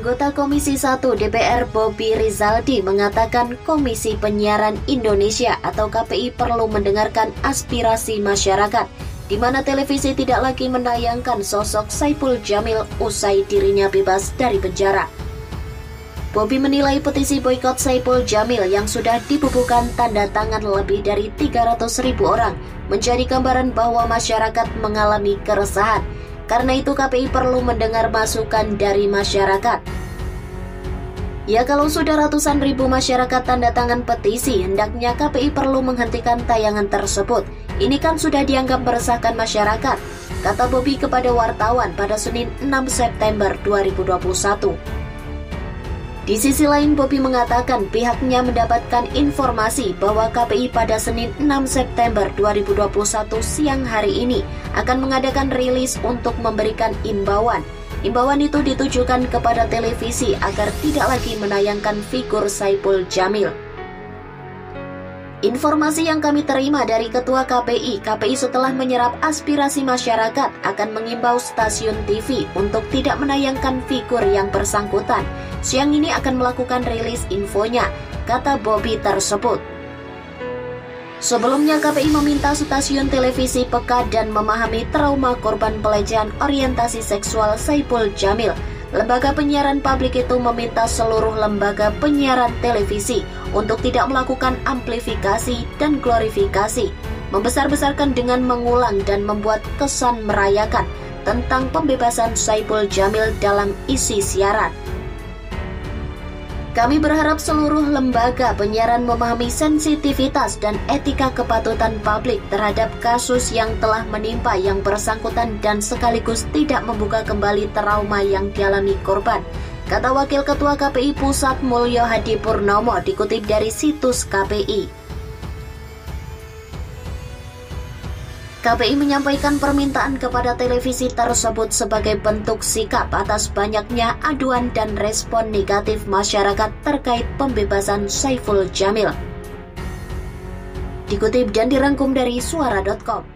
Anggota Komisi 1 DPR Bobi Rizaldi mengatakan Komisi Penyiaran Indonesia atau KPI perlu mendengarkan aspirasi masyarakat, di mana televisi tidak lagi menayangkan sosok Saipul Jamil usai dirinya bebas dari penjara. Bobi menilai petisi boikot Saipul Jamil yang sudah dibubuhkan tanda tangan lebih dari 300.000 orang menjadi gambaran bahwa masyarakat mengalami keresahan. Karena itu KPI perlu mendengar masukan dari masyarakat. Ya, kalau sudah ratusan ribu masyarakat tanda tangan petisi, hendaknya KPI perlu menghentikan tayangan tersebut. Ini kan sudah dianggap meresahkan masyarakat, kata Bobi kepada wartawan pada Senin 6 September 2021. Di sisi lain, Bobi mengatakan pihaknya mendapatkan informasi bahwa KPI pada Senin 6 September 2021 siang hari ini akan mengadakan rilis untuk memberikan imbauan. Imbauan itu ditujukan kepada televisi agar tidak lagi menayangkan figur Saipul Jamil. Informasi yang kami terima dari Ketua KPI setelah menyerap aspirasi masyarakat akan mengimbau stasiun TV untuk tidak menayangkan figur yang bersangkutan. Siang ini akan melakukan rilis infonya, kata Bobi tersebut. Sebelumnya KPI meminta stasiun televisi peka dan memahami trauma korban pelecehan orientasi seksual Saipul Jamil. Lembaga penyiaran publik itu meminta seluruh lembaga penyiaran televisi untuk tidak melakukan amplifikasi dan glorifikasi, membesar-besarkan dengan mengulang dan membuat kesan merayakan tentang pembebasan Saipul Jamil dalam isi siaran. Kami berharap seluruh lembaga penyiaran memahami sensitivitas dan etika kepatutan publik terhadap kasus yang telah menimpa yang bersangkutan dan sekaligus tidak membuka kembali trauma yang dialami korban, kata Wakil Ketua KPI Pusat Mulyo Hadi Purnomo dikutip dari situs KPI. KPI menyampaikan permintaan kepada televisi tersebut sebagai bentuk sikap atas banyaknya aduan dan respon negatif masyarakat terkait pembebasan Saipul Jamil. Dikutip dan dirangkum dari suara.com.